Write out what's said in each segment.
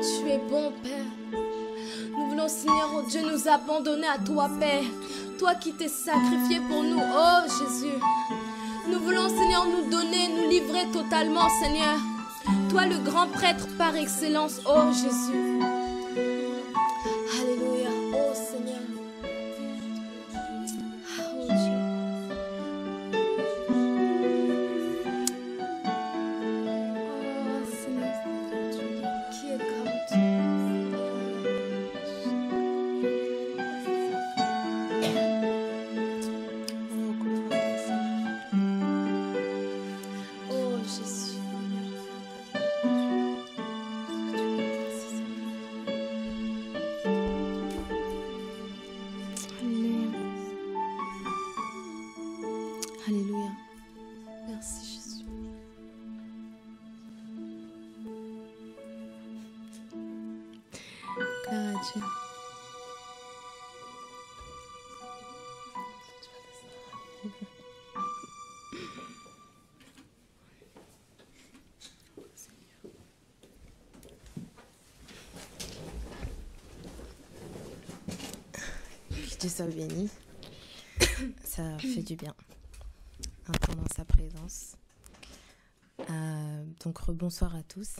Tu es bon, Père. Nous voulons, Seigneur, oh Dieu, nous abandonner à toi, Père. Toi qui t'es sacrifié pour nous, oh Jésus. Nous voulons, Seigneur, nous donner, nous livrer totalement, Seigneur. Toi, le grand prêtre par excellence, oh Jésus. Alléluia, oh Seigneur. Oh Dieu. Oh Seigneur, qui est comme toi? Oh Jésus. Alléluia. Merci Jésus. Gloire à Dieu. Que Dieu soit béni. Ça fait du bien. Entendre dans sa présence. Donc rebonsoir à tous.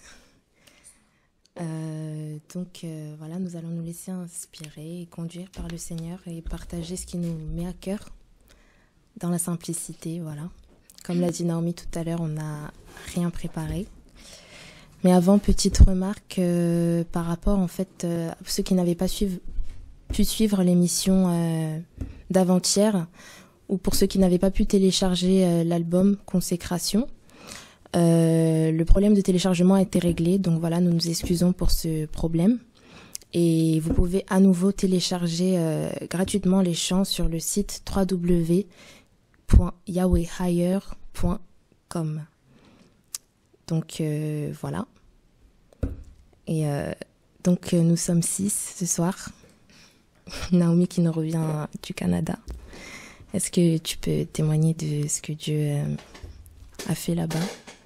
Voilà, nous allons nous laisser inspirer et conduire par le Seigneur et partager ce qui nous met à cœur dans la simplicité, voilà. Comme l'a dit Naomi tout à l'heure, on n'a rien préparé. Mais avant, petite remarque par rapport en fait à ceux qui n'avaient pas pu suivre l'émission d'avant-hier, ou pour ceux qui n'avaient pas pu télécharger l'album Consécration. Le problème de téléchargement a été réglé, donc voilà, nous nous excusons pour ce problème. Et vous pouvez à nouveau télécharger gratuitement les chants sur le site www.yahwehhigher.com. Donc voilà. Et donc nous sommes 6 ce soir. Naomi qui nous revient du Canada. Est-ce que tu peux témoigner de ce que Dieu a fait là-bas?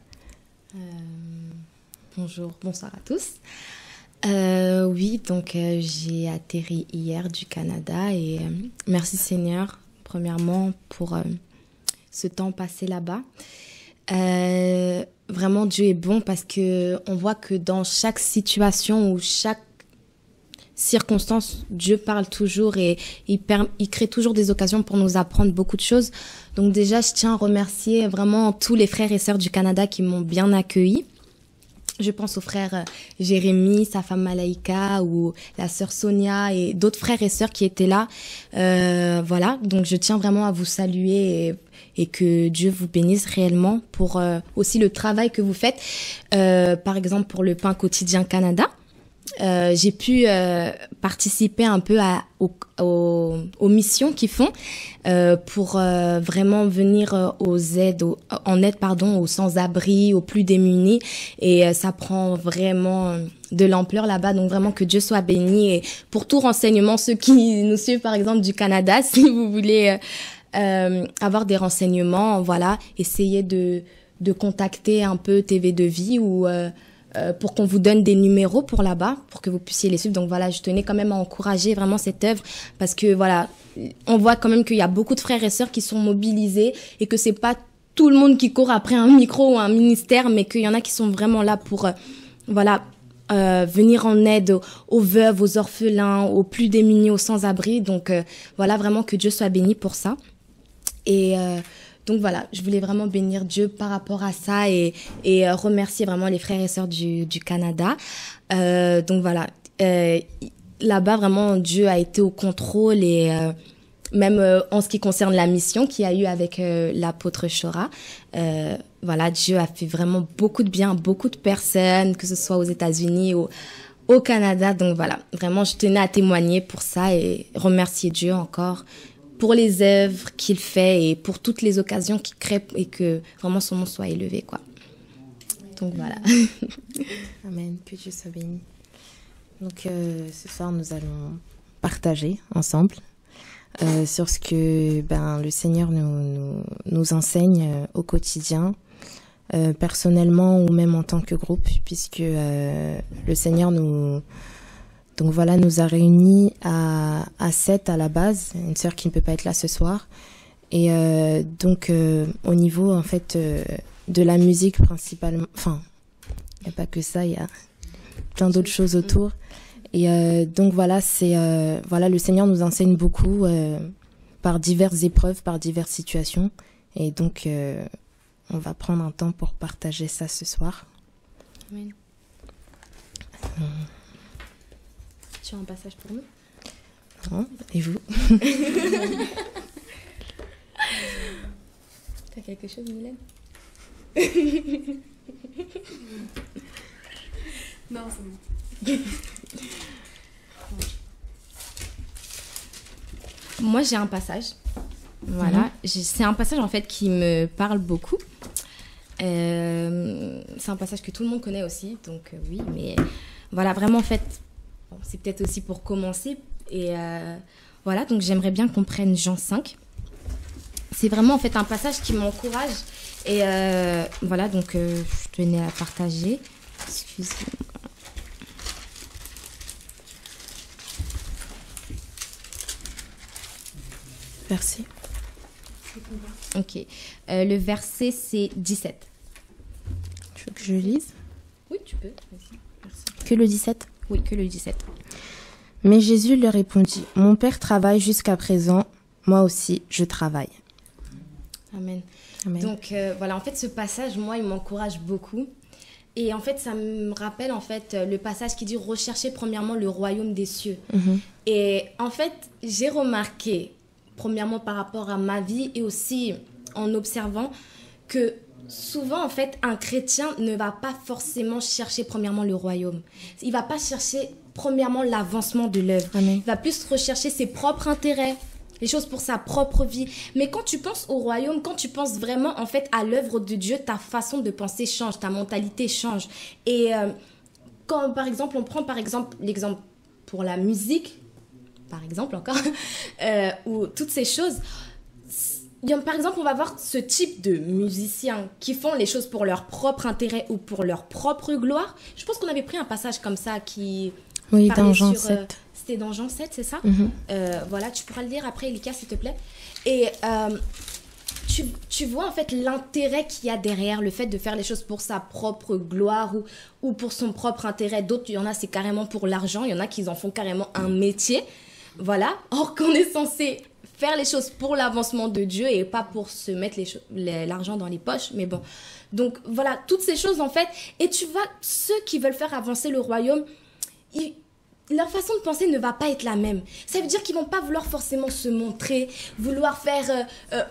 Bonjour, bonsoir à tous. Oui, donc j'ai atterri hier du Canada et merci Seigneur, premièrement, pour ce temps passé là-bas. Vraiment, Dieu est bon parce que on voit que dans chaque situation ou chaque circonstance, Dieu parle toujours et il crée toujours des occasions pour nous apprendre beaucoup de choses. Donc déjà, je tiens à remercier vraiment tous les frères et sœurs du Canada qui m'ont bien accueilli. Je pense au frère Jérémy, sa femme Malaïka ou la sœur Sonia et d'autres frères et sœurs qui étaient là. Voilà, donc je tiens vraiment à vous saluer et que Dieu vous bénisse réellement pour aussi le travail que vous faites. Par exemple, pour le Pain Quotidien Canada. J'ai pu participer un peu aux missions qu'ils font pour vraiment venir aux sans-abri, aux plus démunis, et ça prend vraiment de l'ampleur là-bas, donc vraiment que Dieu soit béni. Et pour tout renseignement, ceux qui nous suivent par exemple du Canada, si vous voulez avoir des renseignements, voilà, essayez de contacter un peu TV de Vie ou pour qu'on vous donne des numéros pour là-bas, pour que vous puissiez les suivre. Donc voilà, je tenais quand même à encourager vraiment cette œuvre parce que voilà, on voit quand même qu'il y a beaucoup de frères et sœurs qui sont mobilisés et que c'est pas tout le monde qui court après un micro ou un ministère, mais qu'il y en a qui sont vraiment là pour venir en aide aux veuves, aux orphelins, aux plus démunis, aux sans-abri. Donc voilà, vraiment que Dieu soit béni pour ça. Et donc voilà, je voulais vraiment bénir Dieu par rapport à ça et remercier vraiment les frères et sœurs du Canada. Donc voilà, là-bas vraiment Dieu a été au contrôle et même en ce qui concerne la mission qu'il y a eu avec l'apôtre Chora. Voilà, Dieu a fait vraiment beaucoup de bien, beaucoup de personnes, que ce soit aux États-Unis ou au Canada. Donc voilà, vraiment je tenais à témoigner pour ça et remercier Dieu encore pour les œuvres qu'il fait et pour toutes les occasions qu'il crée et que vraiment son nom soit élevé, quoi. Donc voilà. Amen, que Dieu soit béni. Donc ce soir, nous allons partager ensemble sur ce que le Seigneur nous enseigne au quotidien personnellement ou même en tant que groupe, puisque le Seigneur nous a réunis à 7 à la base, une sœur qui ne peut pas être là ce soir. Et donc au niveau en fait de la musique principalement, enfin il n'y a pas que ça, il y a plein d'autres choses autour. Et donc voilà, le Seigneur nous enseigne beaucoup par diverses épreuves, par diverses situations. Et donc on va prendre un temps pour partager ça ce soir. Amen. Tu as un passage pour nous? Non, et vous? T'as quelque chose, Mylène? Non, c'est bon. Moi, j'ai un passage. Voilà. C'est un passage, en fait, qui me parle beaucoup. C'est un passage que tout le monde connaît aussi. Donc, oui, mais voilà, vraiment, en fait, bon, c'est peut-être aussi pour commencer. Et voilà, donc j'aimerais bien qu'on prenne Jean 5. C'est vraiment, en fait, un passage qui m'encourage. Et voilà, donc je tenais à partager. Excusez-moi. Verset. Ok. Le verset, c'est 17. Tu veux que je lise? Oui, tu peux. Vas-y. Merci. Que le 17? Oui, que le 17. Mais Jésus leur répondit, « Mon Père travaille jusqu'à présent, moi aussi je travaille. » Amen. Amen. Donc voilà, en fait, ce passage, moi, il m'encourage beaucoup. Et en fait, ça me rappelle en fait le passage qui dit « Recherchez premièrement le royaume des cieux ». Et en fait, j'ai remarqué, premièrement par rapport à ma vie et aussi en observant que souvent, en fait, un chrétien ne va pas forcément chercher premièrement le royaume. Il ne va pas chercher premièrement l'avancement de l'œuvre. Amen. Il va plus rechercher ses propres intérêts, les choses pour sa propre vie. Mais quand tu penses au royaume, quand tu penses vraiment en fait à l'œuvre de Dieu, ta façon de penser change, ta mentalité change. Et quand par exemple, on prend par exemple l'exemple pour la musique, par exemple encore, ou toutes ces choses. Par exemple, on va voir ce type de musiciens qui font les choses pour leur propre intérêt ou pour leur propre gloire. Je pense qu'on avait pris un passage comme ça qui... Oui, dans Jean 7. C'était dans Jean 7, c'est ça? Voilà, tu pourras le lire après, Elika, s'il te plaît. Et tu vois en fait l'intérêt qu'il y a derrière le fait de faire les choses pour sa propre gloire ou pour son propre intérêt. D'autres, il y en a, c'est carrément pour l'argent. Il y en a qui en font carrément un métier. Voilà. Or qu'on est censé faire les choses pour l'avancement de Dieu et pas pour se mettre l'argent dans les poches. Mais bon. Donc voilà, toutes ces choses en fait. Et tu vois, ceux qui veulent faire avancer le royaume, leur façon de penser ne va pas être la même. Ça veut dire qu'ils vont pas vouloir forcément se montrer, vouloir faire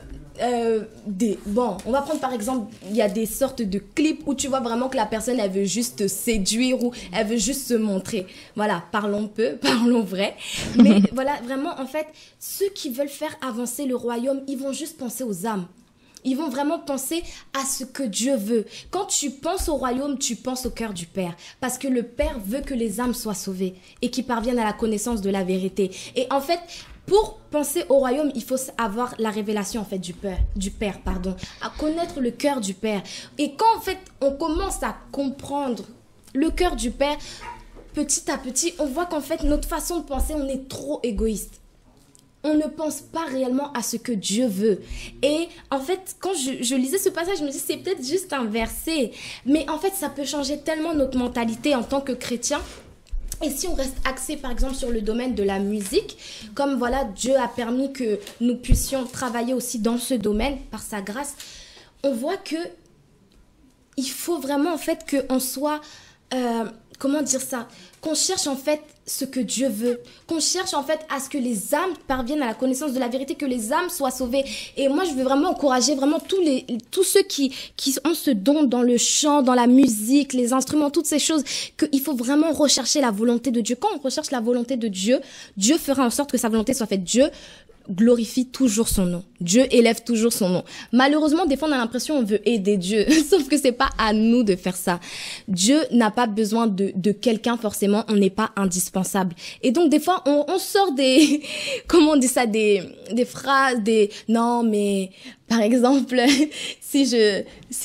Bon, on va prendre par exemple, il y a des sortes de clips où tu vois vraiment que la personne, elle veut juste te séduire ou elle veut juste se montrer. Voilà, parlons peu, parlons vrai. Mais voilà, vraiment, en fait, ceux qui veulent faire avancer le royaume, ils vont juste penser aux âmes. Ils vont vraiment penser à ce que Dieu veut. Quand tu penses au royaume, tu penses au cœur du Père. Parce que le Père veut que les âmes soient sauvées et qu'ils parviennent à la connaissance de la vérité. Et en fait, pour penser au royaume, il faut avoir la révélation en fait du Père, à connaître le cœur du Père. Et quand en fait on commence à comprendre le cœur du Père, petit à petit, on voit qu'en fait notre façon de penser, on est trop égoïste. On ne pense pas réellement à ce que Dieu veut. Et en fait, quand je lisais ce passage, je me disais, c'est peut-être juste un verset. Mais en fait, ça peut changer tellement notre mentalité en tant que chrétien. Et si on reste axé, par exemple, sur le domaine de la musique, comme voilà, Dieu a permis que nous puissions travailler aussi dans ce domaine, par sa grâce, on voit que il faut vraiment, en fait, qu'on soit... comment dire ça? Qu'on cherche en fait ce que Dieu veut. Qu'on cherche en fait à ce que les âmes parviennent à la connaissance de la vérité, que les âmes soient sauvées. Et moi, je veux vraiment encourager vraiment tous ceux qui ont ce don dans le chant, dans la musique, les instruments, toutes ces choses, qu'il faut vraiment rechercher la volonté de Dieu. Quand on recherche la volonté de Dieu, Dieu fera en sorte que sa volonté soit faite. Dieu glorifie toujours son nom. Dieu élève toujours son nom. Malheureusement, des fois, on a l'impression qu'on veut aider Dieu. Sauf que c'est pas à nous de faire ça. Dieu n'a pas besoin de quelqu'un forcément. On n'est pas indispensable. Et donc, des fois, on sort des, comment on dit ça, des phrases, non, mais, par exemple, si je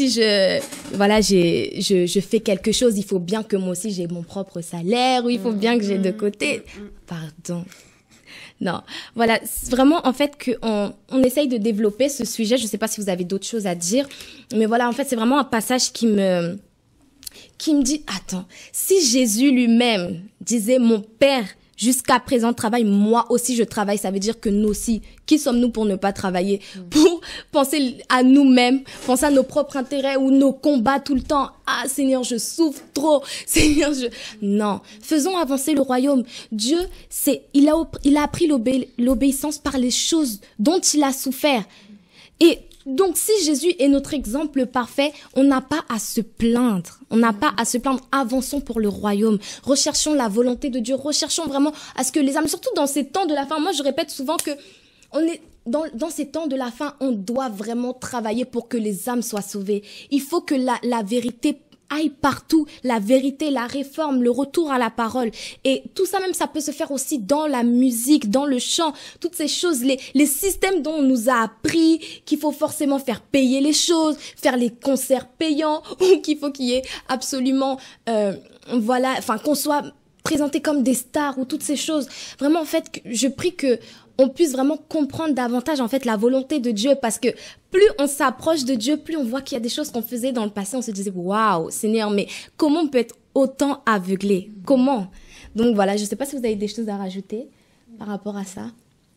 fais quelque chose, il faut bien que moi aussi j'ai mon propre salaire, ou il faut bien que j'ai de côté. Pardon. Non, voilà, c'est vraiment en fait on essaye de développer ce sujet. Je sais pas si vous avez d'autres choses à dire, mais voilà, en fait, c'est vraiment un passage qui me dit, attends, si Jésus lui-même disait mon Père jusqu'à présent travaille, moi aussi je travaille, ça veut dire que nous aussi, qui sommes-nous pour ne pas travailler, pour penser à nous-mêmes, penser à nos propres intérêts ou nos combats tout le temps. Ah Seigneur, je souffre trop. Seigneur, non, faisons avancer le royaume. Dieu, il a appris l'obéissance par les choses dont il a souffert. Et donc, si Jésus est notre exemple parfait, on n'a pas à se plaindre. On n'a pas à se plaindre. Avançons pour le royaume. Recherchons la volonté de Dieu. Recherchons vraiment à ce que les âmes, surtout dans ces temps de la fin, moi je répète souvent que on est dans ces temps de la fin, on doit vraiment travailler pour que les âmes soient sauvées. Il faut que la vérité aille partout, la vérité, la réforme, le retour à la parole. Et tout ça même, ça peut se faire aussi dans la musique, dans le chant, toutes ces choses, les systèmes dont on nous a appris qu'il faut forcément faire payer les choses, faire les concerts payants, ou qu'il faut qu'il y ait absolument, qu'on soit présenté comme des stars, ou toutes ces choses. Vraiment, en fait, je prie que on puisse vraiment comprendre davantage en fait la volonté de Dieu, parce que plus on s'approche de Dieu, plus on voit qu'il y a des choses qu'on faisait dans le passé, on se disait waouh Seigneur, mais comment on peut être autant aveuglé? Comment? Donc voilà, je sais pas si vous avez des choses à rajouter par rapport à ça.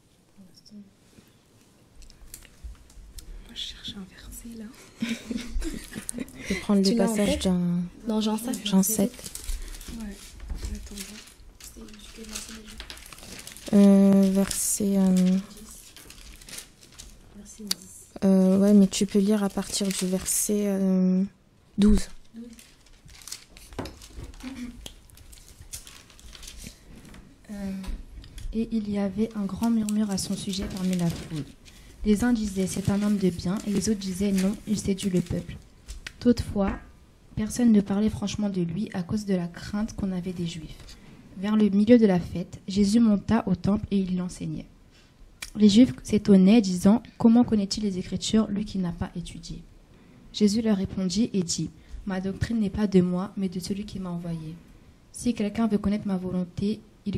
Je cherche un verset là. Je vais prendre le passage dans Jean 7. Jean 7. Ouais. Verset... ouais, mais tu peux lire à partir du verset 12. Et il y avait un grand murmure à son sujet parmi la foule. Les uns disaient, c'est un homme de bien, et les autres disaient, non, il séduit le peuple. Toutefois, personne ne parlait franchement de lui à cause de la crainte qu'on avait des Juifs. Vers le milieu de la fête, Jésus monta au temple et il l'enseignait. Les Juifs s'étonnaient, disant, comment connaît-il les Écritures, lui qui n'a pas étudié? Jésus leur répondit et dit, ma doctrine n'est pas de moi, mais de celui qui m'a envoyé. Si quelqu'un veut connaître ma volonté,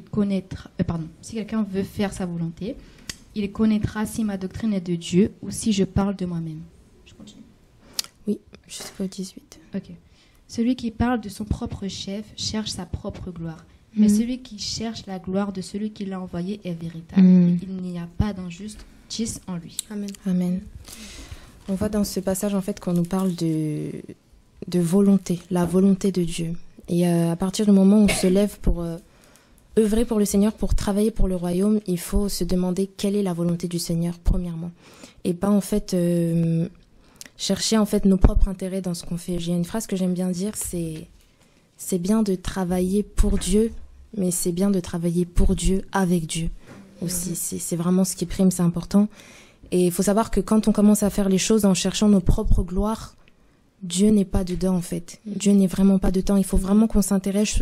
si quelqu'un veut faire sa volonté, il connaîtra si ma doctrine est de Dieu ou si je parle de moi-même. Je continue. Oui, jusqu'au 18. Ok. Celui qui parle de son propre chef cherche sa propre gloire. Mais celui qui cherche la gloire de celui qui l'a envoyé est véritable. Il n'y a pas d'injustice en lui. Amen. Amen. On voit dans ce passage en fait qu'on nous parle de volonté, la volonté de Dieu. Et à partir du moment où on se lève pour œuvrer pour le Seigneur, pour travailler pour le royaume, il faut se demander quelle est la volonté du Seigneur premièrement. Et pas en fait chercher en fait nos propres intérêts dans ce qu'on fait. J'ai une phrase que j'aime bien dire, c'est bien de travailler pour Dieu, mais c'est bien de travailler pour Dieu, avec Dieu aussi. C'est vraiment ce qui prime, c'est important. Et il faut savoir que quand on commence à faire les choses en cherchant nos propres gloires, Dieu n'est pas dedans en fait. Dieu n'est vraiment pas dedans. Il faut vraiment qu'on s'interroge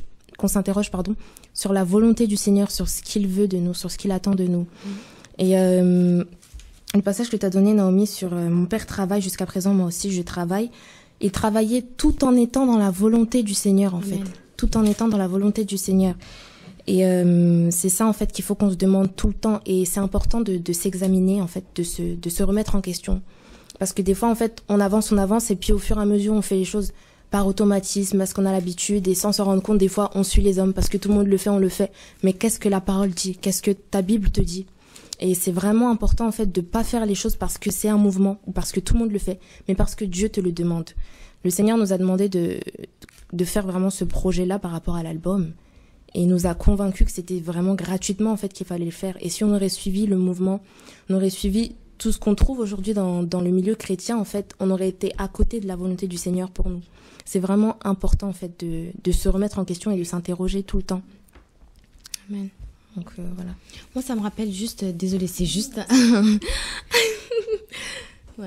sur la volonté du Seigneur, sur ce qu'il veut de nous, sur ce qu'il attend de nous. Et le passage que tu as donné, Naomi, sur mon père travaille jusqu'à présent, moi aussi je travaille. Il travaillait tout en étant dans la volonté du Seigneur en fait. Tout en étant dans la volonté du Seigneur. Et c'est ça en fait qu'il faut qu'on se demande tout le temps. Et c'est important de s'examiner en fait, de se remettre en question. Parce que des fois en fait on avance et puis au fur et à mesure on fait les choses par automatisme, parce qu'on a l'habitude, et sans se rendre compte des fois on suit les hommes parce que tout le monde le fait, on le fait. Mais qu'est-ce que la parole dit? Qu'est-ce que ta Bible te dit? Et c'est vraiment important en fait de pas faire les choses parce que c'est un mouvement ou parce que tout le monde le fait, mais parce que Dieu te le demande. Le Seigneur nous a demandé de faire vraiment ce projet-là par rapport à l'album, et il nous a convaincus que c'était vraiment gratuitement en fait qu'il fallait le faire. Et si on aurait suivi le mouvement, on aurait suivi tout ce qu'on trouve aujourd'hui dans le milieu chrétien, en fait, on aurait été à côté de la volonté du Seigneur pour nous. C'est vraiment important en fait de se remettre en question et de s'interroger tout le temps. Amen. Donc voilà. Moi, ça me rappelle juste, désolée, c'est juste ouais.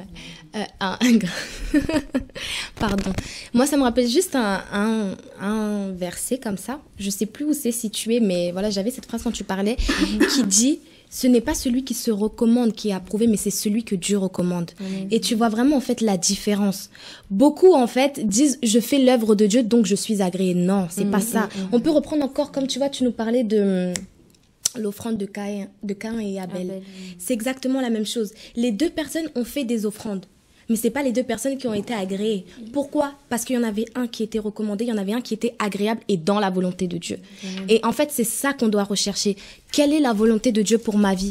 Pardon. Moi, ça me rappelle juste un verset comme ça. Je sais plus où c'est situé, mais voilà, j'avais cette phrase quand tu parlais qui dit ce n'est pas celui qui se recommande qui est approuvé, mais c'est celui que Dieu recommande. Et tu vois vraiment en fait la différence. Beaucoup en fait disent je fais l'œuvre de Dieu donc je suis agréé. Non, c'est pas ça. On peut reprendre encore comme tu vois, tu nous parlais de l'offrande de Caïn et Abel. C'est exactement la même chose. Les deux personnes ont fait des offrandes. Mais c'est pas les deux personnes qui ont été agréées. Pourquoi? Parce qu'il y en avait un qui était recommandé, il y en avait un qui était agréable et dans la volonté de Dieu. Et en fait, c'est ça qu'on doit rechercher. Quelle est la volonté de Dieu pour ma vie?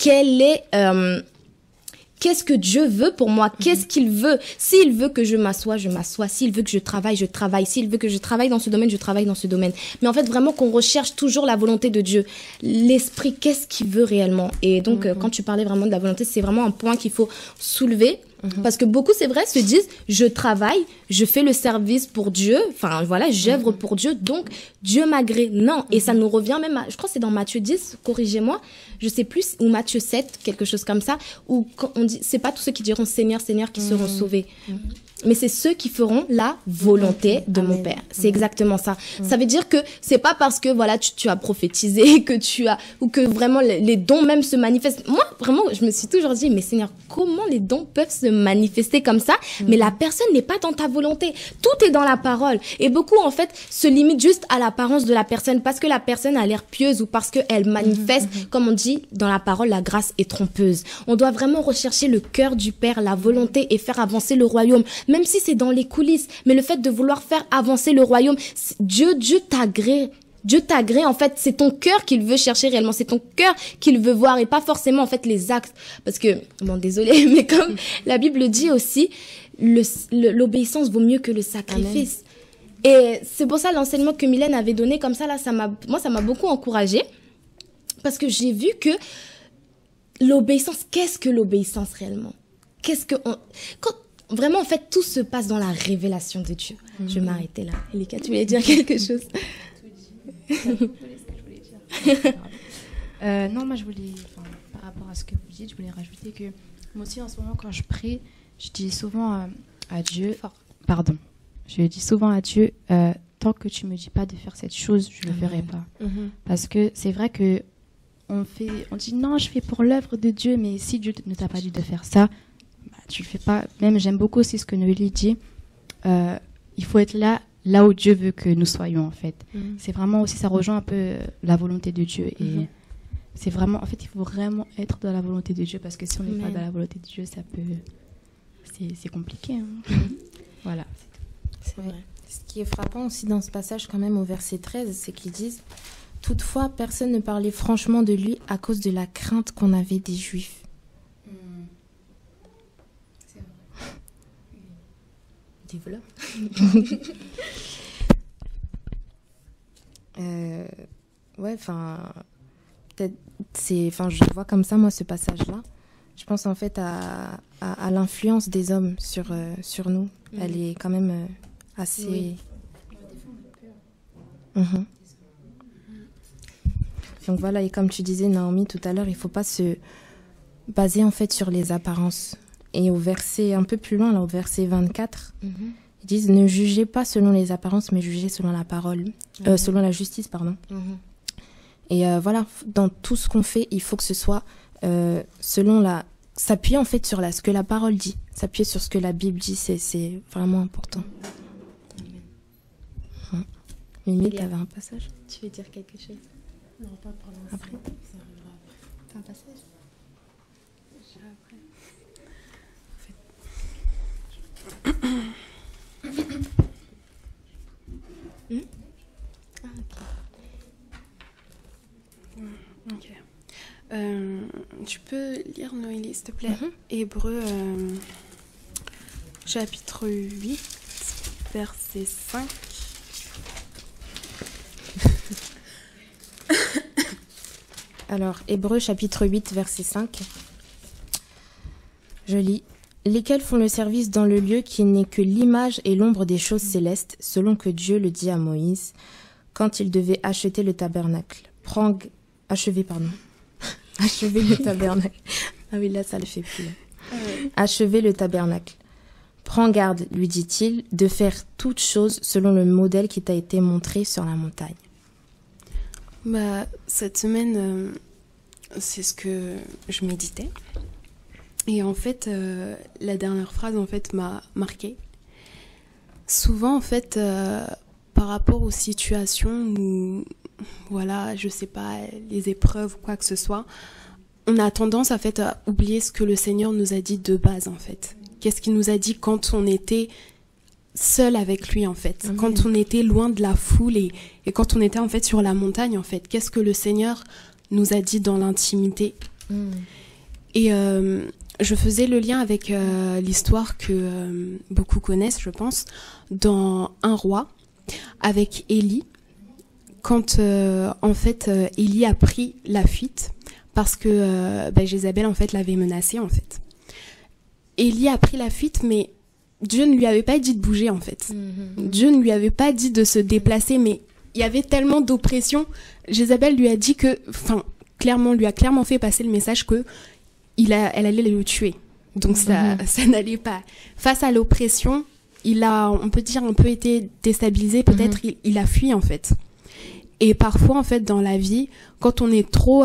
Qu'est-ce que Dieu veut pour moi? Qu'est-ce qu'il veut? S'il veut que je m'assoie, je m'assois. S'il veut que je travaille, je travaille. S'il veut que je travaille dans ce domaine, je travaille dans ce domaine. Mais en fait, vraiment qu'on recherche toujours la volonté de Dieu. L'esprit, qu'est-ce qu'il veut réellement? Et donc, quand tu parlais vraiment de la volonté, c'est vraiment un point qu'il faut soulever. Parce que beaucoup, c'est vrai, se disent, je travaille, je fais le service pour Dieu, enfin voilà, j'œuvre pour Dieu, donc Dieu m'agrée. Non, et ça nous revient même à, je crois que c'est dans Matthieu 10, corrigez-moi, je sais plus, ou Matthieu 7, quelque chose comme ça, où quand on dit, c'est pas tous ceux qui diront Seigneur, Seigneur qui seront sauvés. Mais c'est ceux qui feront la volonté de mon Père. C'est exactement ça. Ça veut dire que c'est pas parce que voilà tu as prophétisé que tu as ou que vraiment les dons même se manifestent. Moi vraiment je me suis toujours dit mais Seigneur comment les dons peuvent se manifester comme ça mais la personne n'est pas dans ta volonté. Tout est dans la parole et beaucoup en fait se limitent juste à l'apparence de la personne parce que la personne a l'air pieuse ou parce que elle manifeste comme on dit dans la parole la grâce est trompeuse. On doit vraiment rechercher le cœur du Père, la volonté et faire avancer le royaume. Même si c'est dans les coulisses, mais le fait de vouloir faire avancer le royaume, Dieu t'agrée. Dieu t'agrée, en fait, c'est ton cœur qu'il veut chercher réellement, c'est ton cœur qu'il veut voir et pas forcément, en fait, les actes. Parce que, bon, désolé, mais comme la Bible dit aussi, l'obéissance vaut mieux que le sacrifice. Amen. Et c'est pour ça l'enseignement que Mylène avait donné comme ça, là, ça m'a beaucoup encouragée. Parce que j'ai vu que l'obéissance, qu'est-ce que l'obéissance réellement? Vraiment, en fait, tout se passe dans la révélation de Dieu. Je vais m'arrêter là. Elika, tu voulais dire quelque chose? Non, moi, par rapport à ce que vous dites, je voulais rajouter que moi aussi, en ce moment, quand je prie, je dis souvent à Dieu, je dis souvent à Dieu, tant que tu me dis pas de faire cette chose, je ne le ferai pas. Parce que c'est vrai que on dit non, je fais pour l'œuvre de Dieu, mais si Dieu ne t'a pas dit de faire ça, tu le fais pas. Même j'aime beaucoup aussi ce que Noélie dit. Il faut être là où Dieu veut que nous soyons en fait. C'est vraiment aussi ça rejoint un peu la volonté de Dieu et c'est vraiment en fait il faut vraiment être dans la volonté de Dieu parce que si on n'est pas dans la volonté de Dieu ça peut c'est compliqué. Voilà. C'est vrai. Ce qui est frappant aussi dans ce passage quand même au verset 13, c'est qu'ils disent toutefois personne ne parlait franchement de lui à cause de la crainte qu'on avait des Juifs. Développe. Ouais, enfin, peut-être, je vois comme ça, moi, ce passage-là. Je pense en fait à l'influence des hommes sur nous. Elle est quand même assez... Oui. Donc voilà, et comme tu disais, Naomi, tout à l'heure, il ne faut pas se baser en fait sur les apparences. Et au verset un peu plus loin, là, au verset 24, ils disent « Ne jugez pas selon les apparences, mais jugez selon la parole, selon la justice, pardon. Et voilà, dans tout ce qu'on fait, il faut que ce soit s'appuyer en fait sur ce que la parole dit, s'appuyer sur ce que la Bible dit, c'est vraiment important. Mimi, tu avais un passage? Tu veux dire quelque chose? Non, pas pour l'instant. Après? Ça arrivera après. T'as un passage? Ok. Tu peux lire Noélie, s'il te plaît? Hébreux, chapitre 8, verset 5. Alors, Hébreux, chapitre 8, verset 5. Je lis. Lesquels font le service dans le lieu qui n'est que l'image et l'ombre des choses célestes, selon que Dieu le dit à Moïse, quand il devait acheter le tabernacle. Prends Achevez le tabernacle. Ah oui, là, ça le fait plus. Achevez le tabernacle. Prends garde, lui dit-il, de faire toutes choses selon le modèle qui t'a été montré sur la montagne. Cette semaine, c'est ce que je méditais. Et en fait, la dernière phrase en fait m'a marquée. Souvent en fait, par rapport aux situations où, voilà, je sais pas, les épreuves ou quoi que ce soit, on a tendance en fait à oublier ce que le Seigneur nous a dit de base en fait. Qu'est-ce qu'il nous a dit quand on était seul avec lui en fait, quand on était loin de la foule et quand on était en fait sur la montagne en fait. Qu'est-ce que le Seigneur nous a dit dans l'intimité. Et je faisais le lien avec l'histoire que beaucoup connaissent, je pense, dans Un roi, avec Élie, quand en fait Élie a pris la fuite parce que Jézabel en fait l'avait menacé en fait. Élie a pris la fuite, mais Dieu ne lui avait pas dit de bouger en fait. Dieu ne lui avait pas dit de se déplacer, mais il y avait tellement d'oppression. Jézabel lui a dit que, lui a clairement fait passer le message que elle allait le tuer. Donc ça n'allait pas. Face à l'oppression, il a, on peut dire, un peu été déstabilisé. Peut-être il a fui en fait. Et parfois en fait dans la vie, quand on est trop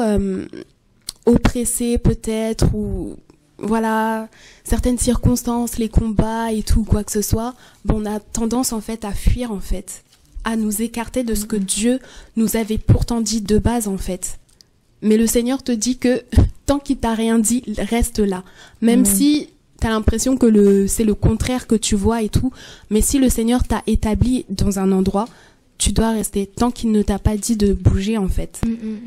oppressé peut-être, ou voilà, certaines circonstances, les combats et tout, quoi que ce soit, on a tendance en fait à fuir en fait, à nous écarter de ce que Dieu nous avait pourtant dit de base en fait. Mais le Seigneur te dit que tant qu'il t'a rien dit, reste là. Même si t'as l'impression que c'est le contraire que tu vois et tout, mais si le Seigneur t'a établi dans un endroit, tu dois rester tant qu'il ne t'a pas dit de bouger en fait.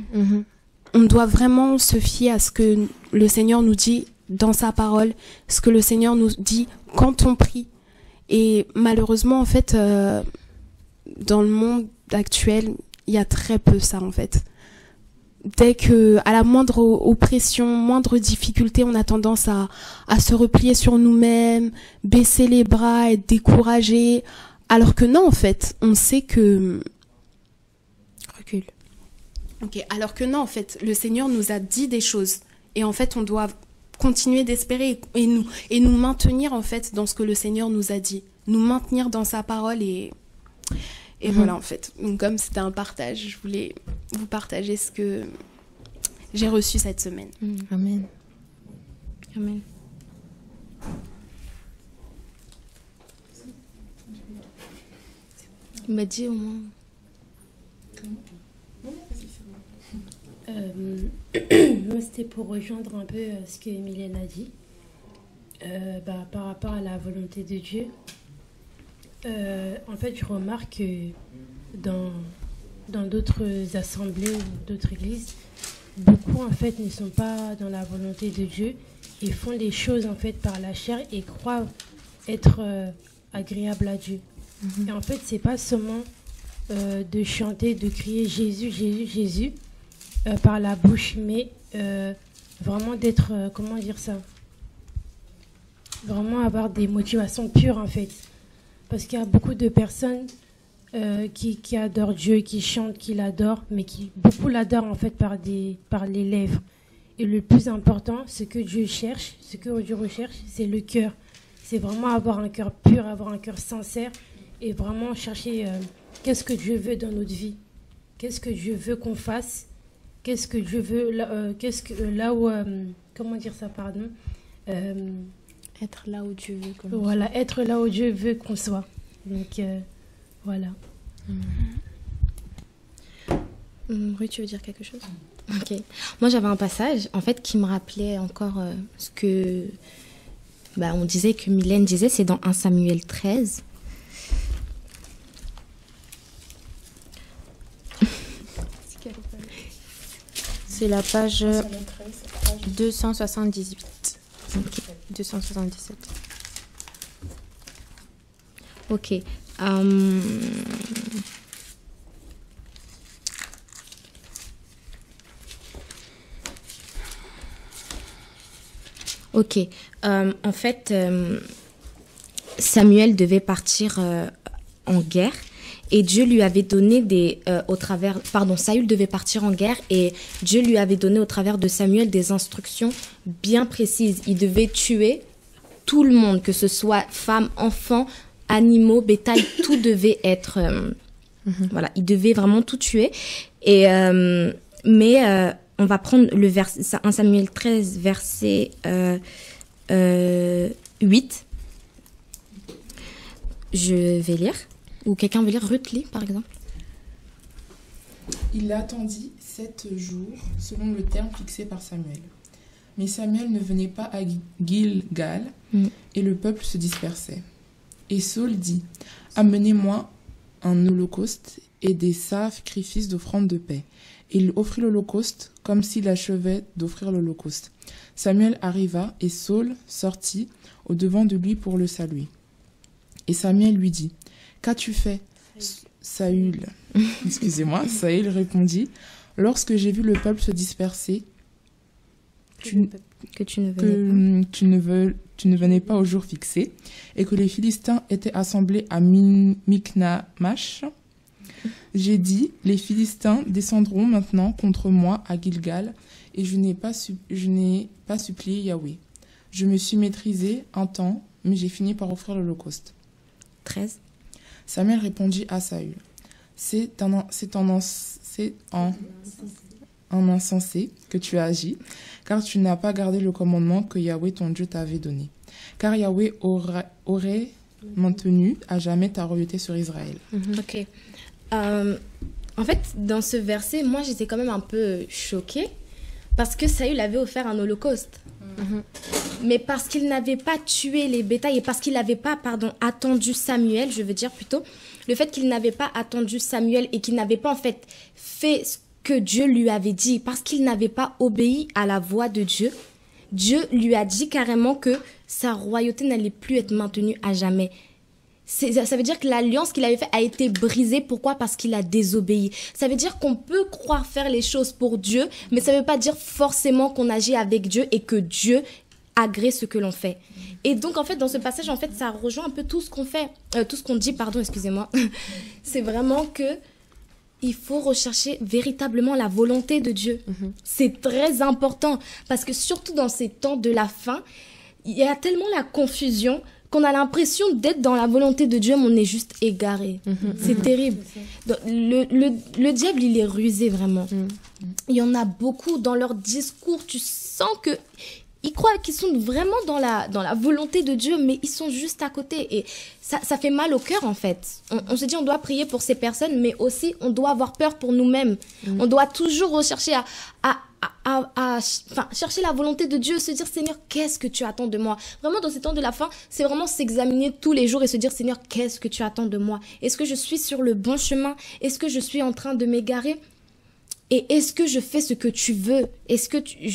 On doit vraiment se fier à ce que le Seigneur nous dit dans sa parole, ce que le Seigneur nous dit quand on prie. Et malheureusement, en fait, dans le monde actuel, il y a très peu ça, en fait. Dès que, à la moindre oppression, moindre difficulté, on a tendance à se replier sur nous-mêmes, baisser les bras, être découragé. Alors que non, en fait, on sait que... Recule. Ok, alors que non, en fait, le Seigneur nous a dit des choses. Et en fait, on doit continuer d'espérer et nous maintenir en fait dans ce que le Seigneur nous a dit, nous maintenir dans sa parole et voilà en fait. Donc comme c'était un partage, je voulais vous partager ce que j'ai reçu cette semaine. Amen. Amen. Il m'a dit au moins. Moi, c'était pour rejoindre un peu ce que Mylène a dit par rapport à la volonté de Dieu. En fait, je remarque que dans d'autres assemblées ou d'autres églises, beaucoup en fait ne sont pas dans la volonté de Dieu et font les choses en fait par la chair et croient être agréables à Dieu. Et en fait, c'est pas seulement de chanter, de crier Jésus, Jésus, Jésus par la bouche, mais vraiment d'être, comment dire ça, vraiment avoir des motivations pures en fait. Parce qu'il y a beaucoup de personnes qui adorent Dieu, qui chantent, qui l'adorent, mais qui beaucoup l'adorent en fait par les lèvres. Et le plus important, ce que Dieu cherche, ce que Dieu recherche, c'est le cœur. C'est vraiment avoir un cœur pur, avoir un cœur sincère et vraiment chercher qu'est-ce que Dieu veut dans notre vie, qu'est-ce que Dieu veut qu'on fasse, qu'est-ce que Dieu veut, comment dire ça, pardon. Être là où Dieu veut qu'on Voilà, soit. être là où Dieu veut qu'on soit. Donc, voilà. Oui, tu veux dire quelque chose? Ok. Moi, j'avais un passage, en fait, qui me rappelait encore ce que... on disait que Mylène disait, c'est dans 1 Samuel 13. C'est la page 278. Ok, 277. Ok. Ok. En fait, Samuel devait partir en guerre Et Dieu lui avait donné Saül devait partir en guerre et Dieu lui avait donné au travers de Samuel des instructions bien précises. Il devait tuer tout le monde, que ce soit femmes, enfants, animaux, bétail, tout devait être... Voilà, il devait vraiment tout tuer. Et, on va prendre le verset, 1 Samuel 13, verset 8. Je vais lire. Ou quelqu'un veut lire Ruth lit, par exemple. Il attendit 7 jours, selon le terme fixé par Samuel. Mais Samuel ne venait pas à Gilgal, et le peuple se dispersait. Et Saül dit, « Amenez-moi un holocauste et des sacrifices d'offrande de paix. » Et il offrit l'holocauste comme s'il achevait d'offrir l'holocauste. Samuel arriva, et Saül sortit au-devant de lui pour le saluer. Et Samuel lui dit, « Qu'as-tu fait, Saül ?» Excusez-moi, Saül répondit, « Lorsque j'ai vu le peuple se disperser, que tu ne venais pas au jour fixé, et que les Philistins étaient assemblés à Micmash, j'ai dit, les Philistins descendront maintenant contre moi à Gilgal, et je n'ai pas supplié Yahweh. Je me suis maîtrisé un temps, mais j'ai fini par offrir l'holocauste. » 13. Samuel répondit à Saül, c'est en insensé que tu as agi, car tu n'as pas gardé le commandement que Yahweh ton Dieu t'avait donné. Car Yahweh aurait maintenu à jamais ta royauté sur Israël. Ok. En fait, dans ce verset, moi j'étais quand même un peu choquée parce que Saül avait offert un holocauste. Mais parce qu'il n'avait pas tué les bétails et parce qu'il n'avait pas, attendu Samuel, je veux dire plutôt, le fait qu'il n'avait pas attendu Samuel et qu'il n'avait pas en fait fait ce que Dieu lui avait dit, parce qu'il n'avait pas obéi à la voix de Dieu, Dieu lui a dit carrément que sa royauté n'allait plus être maintenue à jamais. Ça veut dire que l'alliance qu'il avait faite a été brisée. Pourquoi ? Parce qu'il a désobéi. Ça veut dire qu'on peut croire faire les choses pour Dieu, mais ça ne veut pas dire forcément qu'on agit avec Dieu et que Dieu agrée ce que l'on fait. Et donc, en fait, dans ce passage, en fait, ça rejoint un peu tout ce qu'on fait, tout ce qu'on dit, excusez-moi. C'est vraiment que il faut rechercher véritablement la volonté de Dieu. C'est très important parce que surtout dans ces temps de la fin, il y a tellement la confusion qu'on a l'impression d'être dans la volonté de Dieu, mais on est juste égaré. C'est terrible. Donc, le diable, il est rusé, vraiment. Il y en a beaucoup dans leur discours. Tu sens qu'ils croient qu'ils sont vraiment dans la volonté de Dieu, mais ils sont juste à côté. Et ça fait mal au cœur, en fait. On se dit, on doit prier pour ces personnes, mais aussi, on doit avoir peur pour nous-mêmes. On doit toujours rechercher chercher la volonté de Dieu, se dire Seigneur, qu'est-ce que tu attends de moi? Vraiment, dans ces temps de la fin, c'est vraiment s'examiner tous les jours et se dire Seigneur, qu'est-ce que tu attends de moi? Est-ce que je suis sur le bon chemin? Est-ce que je suis en train de m'égarer? Et est-ce que je fais ce que tu veux? Est-ce que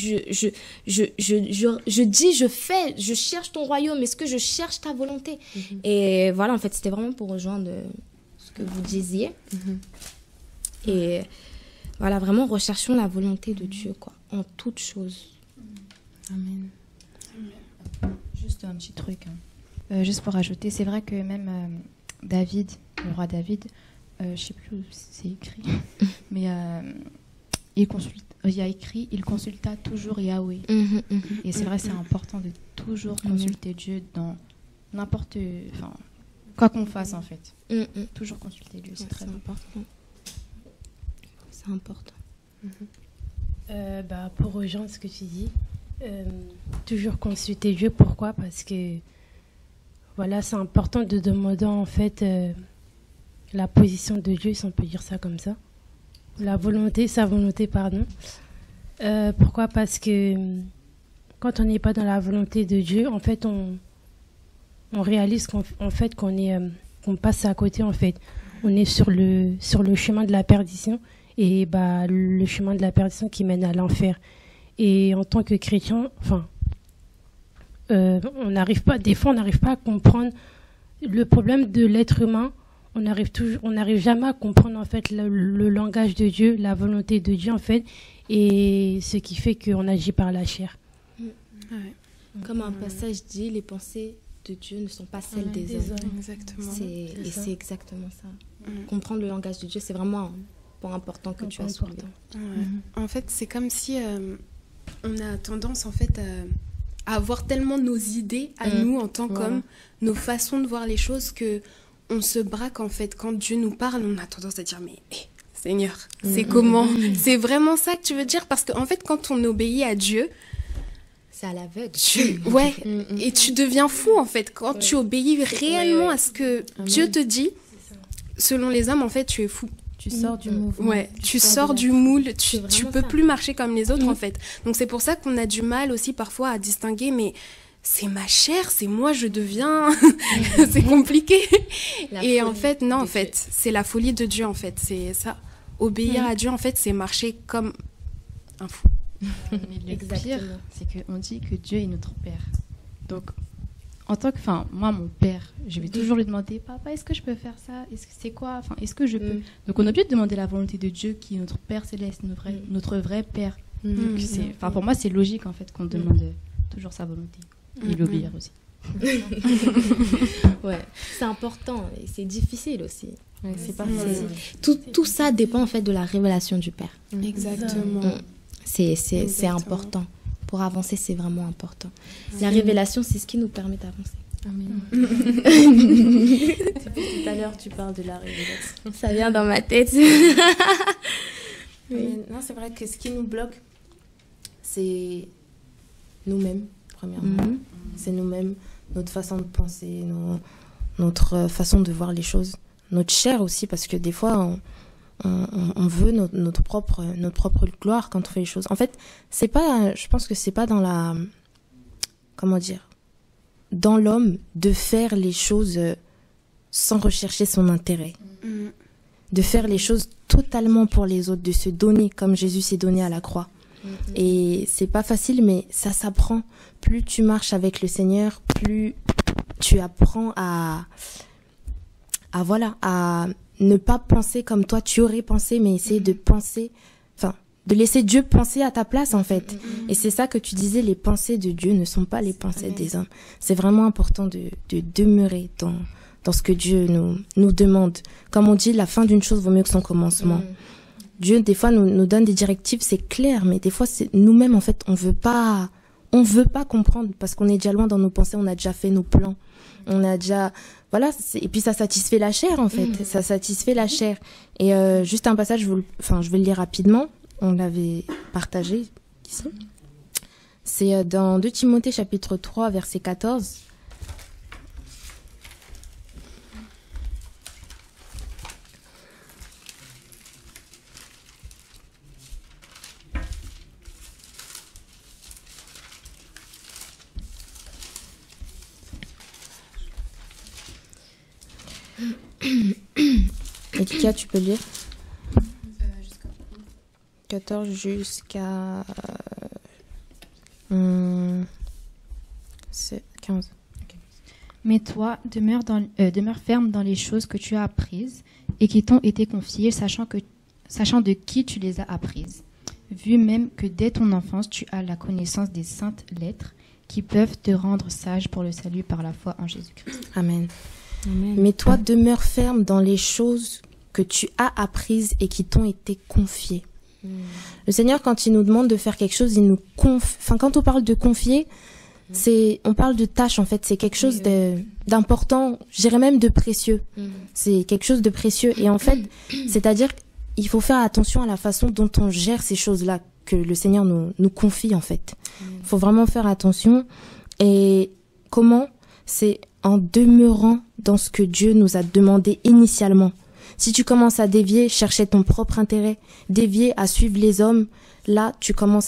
je cherche ton royaume? Est-ce que je cherche ta volonté? Et voilà, en fait, c'était vraiment pour rejoindre ce que vous disiez. Et voilà, vraiment, recherchons la volonté de Dieu, quoi, en toutes choses. Amen. Juste un petit truc, juste pour ajouter, c'est vrai que même David, le roi David, je ne sais plus où c'est écrit, mais il y a écrit, il consulta toujours Yahweh. Et c'est vrai, c'est important de toujours consulter Dieu dans n'importe, quoi qu'on fasse en fait. Toujours consulter Dieu, c'est très important. C'est important. Pour rejoindre ce que tu dis, toujours consulter Dieu. Pourquoi? Parce que voilà, c'est important de demander en fait la position de Dieu, si on peut dire ça comme ça. Sa volonté, pardon. Pourquoi? Parce que quand on n'est pas dans la volonté de Dieu, en fait, on réalise qu'on passe à côté, en fait. On est sur le chemin de la perdition. Et le chemin de la perdition qui mène à l'enfer. Et en tant que chrétien, on n'arrive pas à comprendre le problème de l'être humain. On n'arrive jamais à comprendre en fait le langage de Dieu, la volonté de Dieu en fait, et ce qui fait qu'on agit par la chair. Comme un passage dit, les pensées de Dieu ne sont pas celles des hommes. Exactement. C'est exactement ça. Comprendre le langage de Dieu, c'est vraiment un point important que tu as soulevé. En fait, c'est comme si on a tendance en fait à avoir tellement nos idées à nous en tant qu'hommes, nos façons de voir les choses, que on se braque en fait. Quand Dieu nous parle, on a tendance à dire mais Seigneur, c'est comment? C'est vraiment ça que tu veux dire? Parce qu'en fait, quand on obéit à Dieu, c'est à l'aveugle. Et tu deviens fou en fait. Quand tu obéis réellement à ce que Dieu te dit, selon les hommes, en fait, tu es fou. Tu sors du mouvement. Tu sors du moule, tu peux plus marcher comme les autres en fait. Donc c'est pour ça qu'on a du mal aussi parfois à distinguer, mais c'est ma chair, c'est moi, je deviens... c'est compliqué. Et en fait, non, en fait, c'est la folie de Dieu en fait. C'est ça. Obéir à Dieu, en fait, c'est marcher comme un fou. Mais le pire, c'est qu'on dit que Dieu est notre Père. Donc, en tant que, moi, mon père, je vais toujours lui demander, papa, est-ce que je peux faire ça? C'est quoi? Est-ce que je peux? Donc, on a obligé de demander la volonté de Dieu, qui est notre Père céleste, notre vrai Père. Donc, pour moi, c'est logique en fait qu'on demande toujours sa volonté et l'obéir aussi. C'est important et c'est difficile aussi. C'est pas tout ça dépend en fait de la révélation du Père. Exactement. C'est important. Pour avancer, c'est vraiment important. La révélation, c'est ce qui nous permet d'avancer. Amen. Tout à l'heure, tu parles de la révélation. Ça vient dans ma tête. Non, c'est vrai que ce qui nous bloque, c'est nous-mêmes, premièrement. C'est nous-mêmes, notre façon de penser, notre façon de voir les choses. Notre chair aussi, parce que des fois, on veut notre propre gloire quand on fait les choses. En fait, je pense que c'est pas dans la... Comment dire? Dans l'homme de faire les choses sans rechercher son intérêt. De faire les choses totalement pour les autres, de se donner comme Jésus s'est donné à la croix. Et c'est pas facile, mais ça s'apprend. Plus tu marches avec le Seigneur, plus tu apprends à ne pas penser comme toi tu aurais pensé, mais essayer de penser, de laisser Dieu penser à ta place en fait. Et c'est ça que tu disais, les pensées de Dieu ne sont pas les pensées des hommes. C'est vraiment important de demeurer dans ce que Dieu nous demande. Comme on dit, la fin d'une chose vaut mieux que son commencement. Dieu, des fois, nous donne des directives, c'est clair, mais des fois, c'est nous-mêmes, en fait, on veut pas comprendre parce qu'on est déjà loin dans nos pensées, on a déjà fait nos plans. On a déjà... Voilà, et puis ça satisfait la chair, en fait. Ça satisfait la chair. Et juste un passage, je vais le lire rapidement. On l'avait partagé ici. C'est dans 2 Timothée, chapitre 3, verset 14. Elika, tu peux lire 14 jusqu'à 15. Okay. Mais toi, demeure ferme dans les choses que tu as apprises et qui t'ont été confiées, sachant de qui tu les as apprises, vu même que dès ton enfance, tu as la connaissance des saintes lettres qui peuvent te rendre sage pour le salut par la foi en Jésus-Christ. Amen. Mais toi, demeure ferme dans les choses que tu as apprises et qui t'ont été confiées. Le Seigneur, quand il nous demande de faire quelque chose, il nous confie. Quand on parle de confier, on parle de tâche, en fait. C'est quelque chose d'important, je dirais même de précieux. C'est quelque chose de précieux. Et en fait, c'est-à-dire qu'il faut faire attention à la façon dont on gère ces choses-là que le Seigneur nous confie, en fait. Il faut vraiment faire attention. Et comment? C'est en demeurant dans ce que Dieu nous a demandé initialement. Si tu commences à dévier, chercher ton propre intérêt, dévier à suivre les hommes, là, tu commences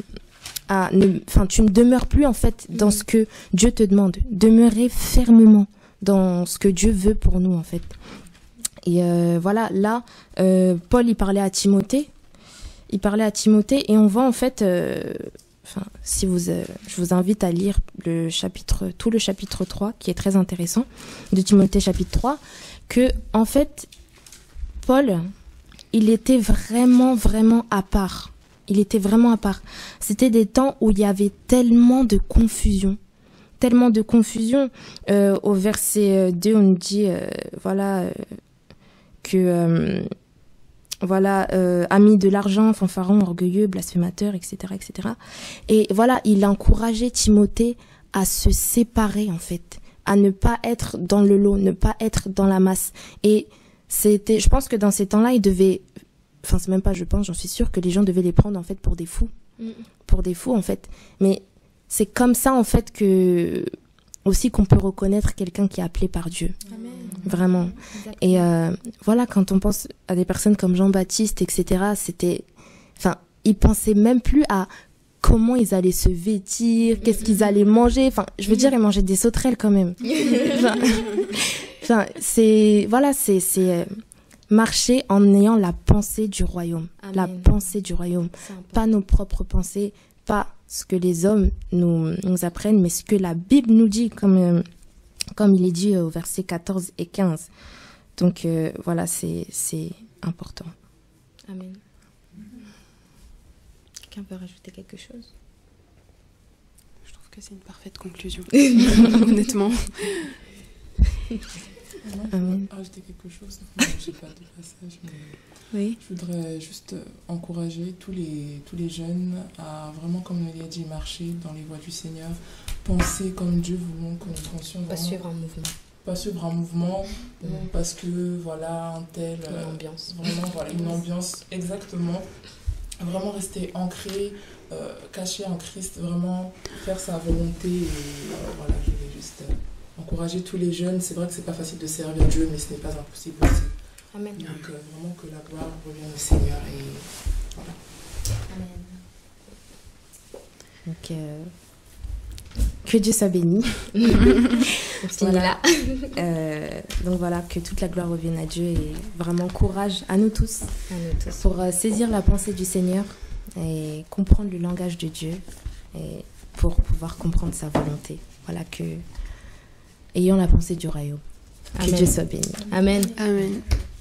tu ne demeures plus, en fait, dans ce que Dieu te demande. Demeurer fermement dans ce que Dieu veut pour nous, en fait. Et voilà, là, Paul, il parlait à Timothée. Et on voit, en fait, je vous invite à lire tout le chapitre 3, qui est très intéressant, de Timothée chapitre 3, que, en fait, Paul, il était vraiment, vraiment à part. C'était des temps où il y avait tellement de confusion, tellement de confusion. Au verset 2, on nous dit, ami de l'argent, fanfaron, orgueilleux, blasphémateur, etc., etc. Et voilà, il a encouragé Timothée à se séparer, en fait, à ne pas être dans le lot, ne pas être dans la masse. Et je pense que dans ces temps-là, c'est même pas je pense, j'en suis sûre que les gens devaient les prendre, en fait, pour des fous. Pour des fous, en fait. Mais c'est comme ça, en fait, aussi qu'on peut reconnaître quelqu'un qui est appelé par Dieu. Amen. Vraiment. Exactement. Et quand on pense à des personnes comme Jean-Baptiste, etc., ils pensaient même plus à comment ils allaient se vêtir, qu'est-ce qu'ils allaient manger. Je veux dire, ils mangeaient des sauterelles quand même. C'est marcher en ayant la pensée du royaume. Amen. La pensée du royaume. Pas nos propres pensées, pas ce que les hommes nous apprennent, mais ce que la Bible nous dit, comme il est dit au verset 14 et 15. Donc c'est important. Amen. Quelqu'un peut rajouter quelque chose? Je trouve que c'est une parfaite conclusion, honnêtement. Amen. Rajouter quelque chose. Je n'ai pas de passage, mais oui. Je voudrais juste encourager tous les jeunes à vraiment, comme il a dit, marcher dans les voies du Seigneur, penser comme Dieu voulons qu'on pensions. Pas suivre un mouvement. Pas suivre un mouvement, parce que un tel... Une ambiance. Vraiment, une ambiance, exactement. Vraiment rester ancré, caché en Christ, vraiment faire sa volonté. Et je vais juste encourager tous les jeunes. C'est vrai que c'est pas facile de servir Dieu, mais ce n'est pas impossible aussi. Amen. Donc vraiment que la gloire revienne au Seigneur et voilà. Amen. Donc que Dieu soit béni. Voilà. Donc voilà, que toute la gloire revienne à Dieu et vraiment courage à nous tous pour saisir la pensée du Seigneur et comprendre le langage de Dieu et pour pouvoir comprendre sa volonté. Voilà, ayons la pensée du royaume. Que Dieu soit béni. Amen. Amen.